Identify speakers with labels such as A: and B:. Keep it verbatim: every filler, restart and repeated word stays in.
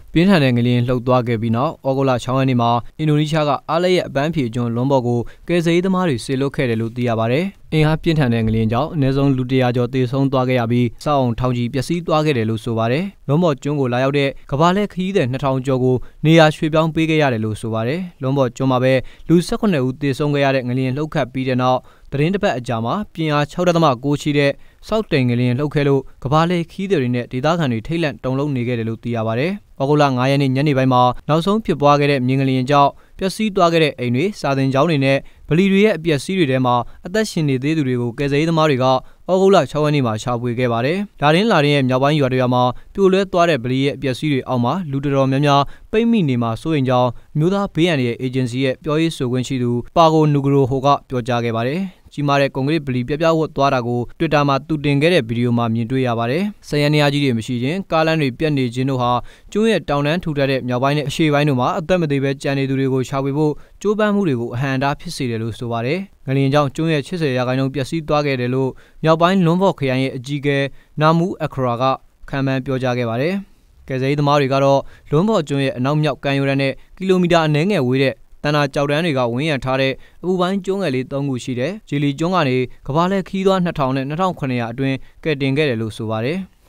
A: ပြင်းထန်တဲ့ငလျင်လှုပ်သွားခဲ့ပြီးနောက်ဩဂုတ်လ၆ရက်နေ့မှာအင်ဒိုနီးရှားကအားလည်းရဲ့အပန်းဖြေကျွန်းလွန်ပေါ်ကိုကယ်ဆယ်ရေးသမားတွေဆေလွတ်ခဲ့တယ်လို့သိရပါတယ်။အင်အားပြင်းထန်တဲ့ငလျင်ကြောင့်အနည်းဆုံးလူတရာကျော်သေဆုံးသွားခဲ့ရပြီးစောက်အောင်ထောင်ချီပျက်စီးသွားခဲ့တယ်လို့ဆိုပါတယ်။လွန်ပေါ်ကျွန်းကိုလာရောက်တဲ့ကမ္ဘာလှည့်ခရီးသည်နှစ်ထောင်ကျော်ကိုနေရာရွှေ့ပြောင်းပေးခဲ့ရတယ်လို့ဆိုပါတယ်။လွန်ပေါ်ကျွန်းမှာပဲလူ၁၈ဦးသေဆုံးခဲ့ရတဲ့ငလျင်လှုပ်ခတ်ပြီးတဲ့နောက်သတင်းတစ်ပတ်အကြာမှာပြင်းအား၆ဒသမ၉ရှိတဲ့စောက်တိန်ငလျင်လှုပ်ခဲ့လို့ကမ္ဘာလှည့်ခရီးသည်တွေနဲ့ဒေသခံတွေထိတ်လန့်တုန်လှုပ်နေခဲ့တယ်လို့သိရပါတယ်။ဩဂုတ်လ၅ရက်နေ့ညနေပိုင်းမှာနောက်ဆုံးဖြစ်ပွားခဲ့တဲ့မြေငလျင်ကြောင့်ပျက်စီးသွားခဲ့တဲ့အိမ်တွေစာသင်ကျောင်းတွေနဲ့ဗလီတွေရဲ့အပျက်စီးတွေထဲမှာအသက်ရှင်နေသေးသူတွေကိုကယ်ဆယ်ရေးသမားတွေကဩဂုတ်လ၆ရက်နေ့မှာရှာဖွေခဲ့ပါတယ်။ဒါရင်းလာရင်ရဲ့မြောက်ပိုင်းရွာတွေမှာပြိုလဲသွားတဲ့ဗလီရဲ့အပျက်စီးတွေအောက်မှာလူတော်တော်များများပိတ်မိနေမှာစိုးရိမ်ကြောင်းမြို့သားဘေးရန်ရဲ့အေဂျင်စီရဲ့ပြောရေးဆိုခွင့်ရှိသူပါဂိုနူဂရိုဟိုကပြောကြားခဲ့ပါတယ်။ကြီးမားတဲ့ကွန်ကရစ်ဗလီပြပြဝတ်သွားတာကို Twitter မှာသူတင်ခဲ့တဲ့ဗီဒီယိုမှာမြင်တွေ့ရပါတယ်။ဆယ်ရန်နေရာကြီးတွေမရှိခြင်းကားလမ်းတွေပြတ်နေခြင်းတို့ဟာကျွန်းရဲ့တောင်တန်းထူထပ်တဲ့မြောက်ပိုင်းနဲ့အရှေ့ပိုင်းတို့မှာအသက်မသေးပဲကြံနေသူတွေကိုရှာဖွေဖို့ကြိုးပမ်းမှုတွေကိုအဟန့်အတားဖြစ်စေတယ်လို့ဆိုပါတယ်။ငလျင်ကြောင့်ကျွန်းရဲ့၈၀ရာခိုင်နှုန်းပျက်စီးသွားခဲ့တယ်လို့မြောက်ပိုင်းလွန်ဘော့ခရိုင်ရဲ့အကြီးအကဲနာမူအခရာကခံမှန်းပြောကြားခဲ့ပါတယ်။ကယ်ဆယ်ရေးသမားတွေကတော့လွန်ဘော့ကျွန်းရဲ့အနောက်မြောက်ကမ်းရိုးတန်းနဲ့ကီလိုမီတာအနည်းငယ်ဝေးတဲ့တန်တာကြောက်တန်းတွေကဝန်းရံထားတဲ့အပူပိုင်းကျွန်းငယ်လေး၃ခုရှိတဲ့ဂျီလီကျွန်းကနေကမ္ဘာလှည့်ခီးသွွား၂ထောင်နဲ့၂ထောင်၇ရာအတွင်းကယ်တင်ခဲ့တယ်လို့ဆိုပါတယ်။